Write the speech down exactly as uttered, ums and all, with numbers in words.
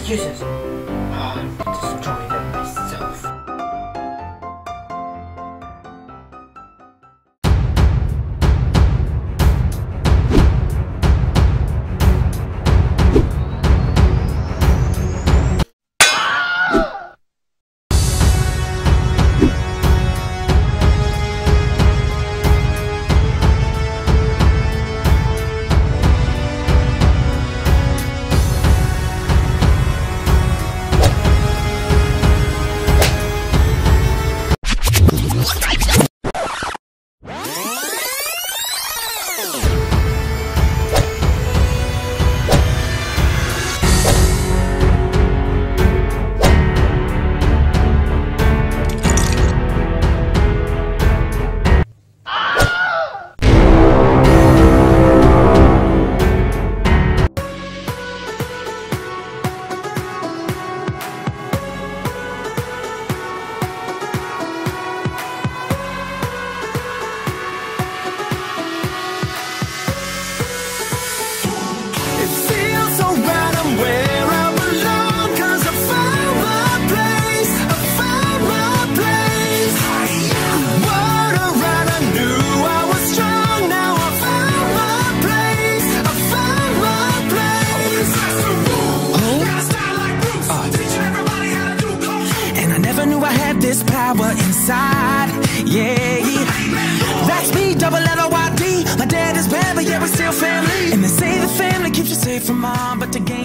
excuses. Oh, I'm gonna destroy them myself. This power inside, yeah, that's me, double L O Y D. My dad is bad, but yeah, we're still family. And they say the family keeps you safe from harm, but the game